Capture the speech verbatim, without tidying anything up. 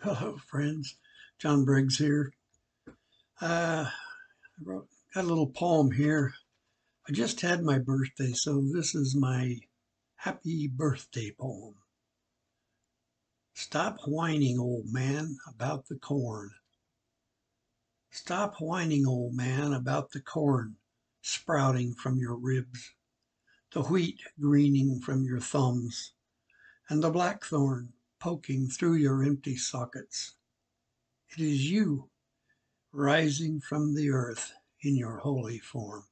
Hello, friends. John Briggs here. Uh, I wrote, got a little poem here. I just had my birthday, so this is my happy birthday poem. Stop whining, old man, about the corn. Stop whining, old man, about the corn sprouting from your ribs, the wheat greening from your thumbs, and the blackthorn poking through your empty sockets. It is you rising from the earth in your holy form.